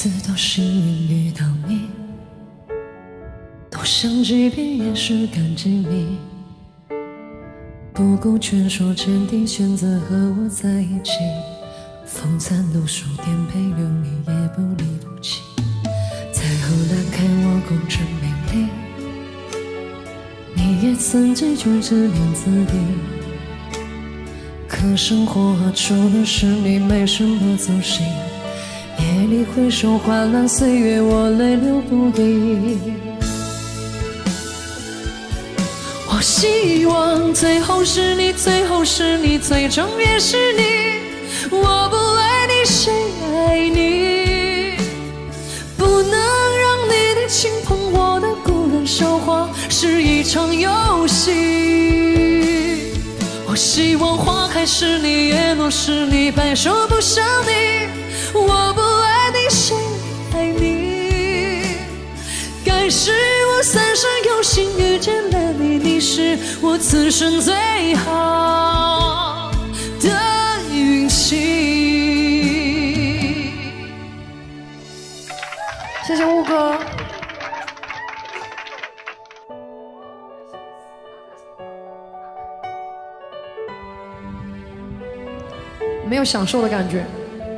次都幸运遇到你，多想几遍也是感激你，不顾劝说坚定选择和我在一起，风餐露宿颠沛流离也不离不弃。再后来看我功成名利，你也曾记住自怜自艾，可生活除了是你没什么走心，夜里回首患难岁月我泪流不已。我希望最后是你，最后是你，最终也是你，我不爱你谁爱你，不能让你的轻捧我的孤冷笑话是一场游戏。我希望花开是你，叶落是你，白首不相离，我不爱你谁爱你，该是我三生有幸遇见了你，你是我此生最好的运气。谢谢吴哥。没有享受的感觉。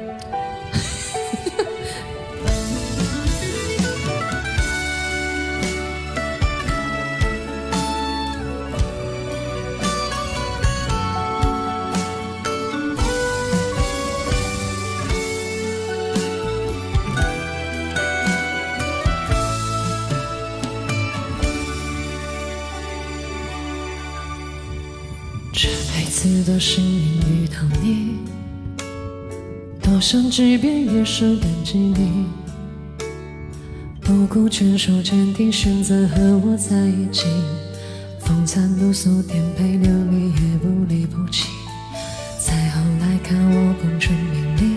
这辈子都幸运遇到你，多想几遍也是感激你，不顾劝说坚定选择和我在一起，风餐露宿颠沛流离也不离不弃。再后来看我功成名利，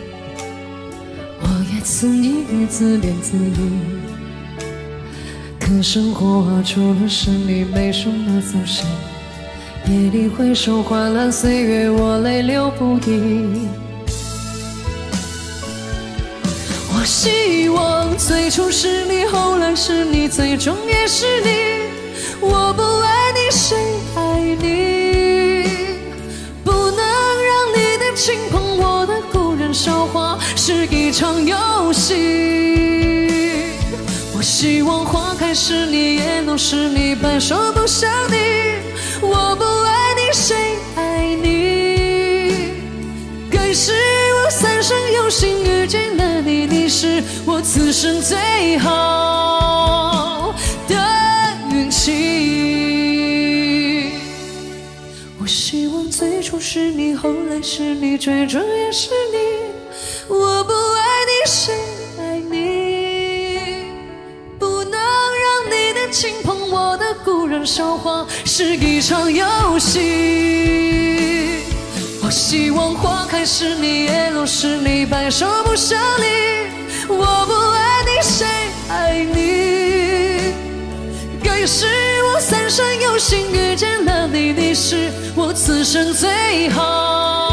我也曾一日自怜自艾，可生活除了是你没什么走心，夜里回首患难岁月我泪流不已。我希望最初是你，后来是你，最终也是你，我不爱你谁爱你，不能让你的轻捧我的故人笑话是一场游戏。我希望花开是你，叶落是你，白首不相离，我不爱你谁爱你，该是我三生有幸遇见了你，你是我此生最好的运气。我希望最初是你，后来是你，最终也是你，我不爱你谁爱你，不能让你的轻捧我的故人笑话是一场游戏。我希望花开是你，叶落是你，白首不相离，我不爱你谁爱你，该是我三生有幸遇见了你，你是我此生最好